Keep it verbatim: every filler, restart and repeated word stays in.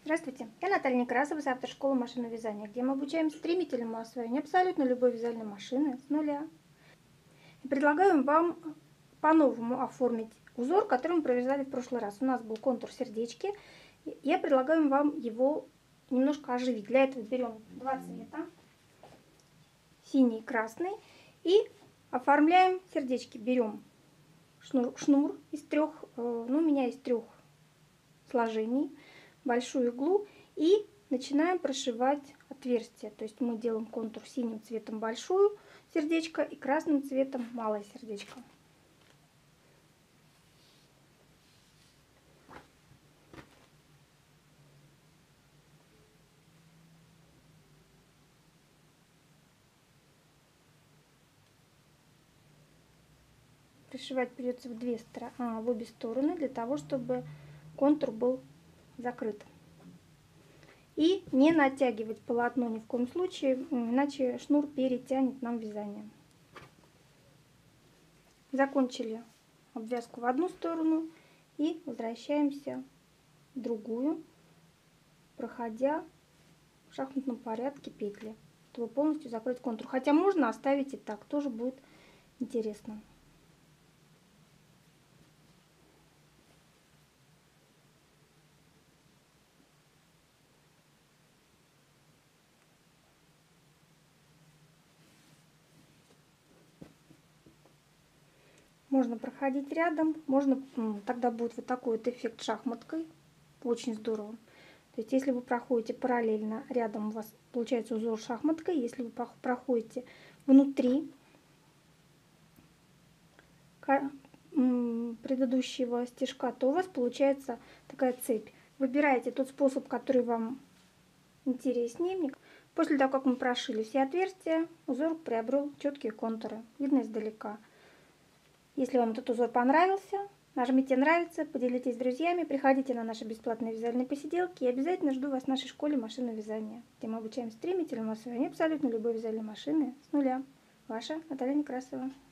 Здравствуйте, я Наталья Некрасова, автор школы машинного вязания, где мы обучаем стремительному освоению абсолютно любой вязальной машины с нуля. И предлагаем вам по-новому оформить узор, который мы провязали в прошлый раз. У нас был контур сердечки. Я предлагаю вам его немножко оживить. Для этого берем два цвета, синий и красный, и оформляем сердечки. Берем шнур, шнур из трех, ну, у меня из трех сложений, большую иглу и начинаем прошивать отверстие. То есть мы делаем контур синим цветом большую сердечко и красным цветом малое сердечко. Пришивать придется в, две, а, в обе стороны, для того, чтобы контур был закрыт. И не натягивать полотно ни в коем случае, иначе шнур перетянет нам вязание. Закончили обвязку в одну сторону и возвращаемся в другую, проходя в шахматном порядке петли, чтобы полностью закрыть контур. Хотя можно оставить и так, тоже будет интересно. Можно проходить рядом, можно, тогда будет вот такой вот эффект шахматкой, очень здорово. То есть если вы проходите параллельно, рядом у вас получается узор шахматкой, если вы проходите внутри предыдущего стежка, то у вас получается такая цепь. Выбираете тот способ, который вам интереснее. После того, как мы прошили все отверстия, узор приобрел четкие контуры, видно издалека. Если вам этот узор понравился, нажмите «Нравится», поделитесь с друзьями, приходите на наши бесплатные вязальные посиделки и обязательно жду вас в нашей школе машинного вязания, где мы обучаем стремительному освоению абсолютно любой вязальной машины с нуля. Ваша Наталья Некрасова.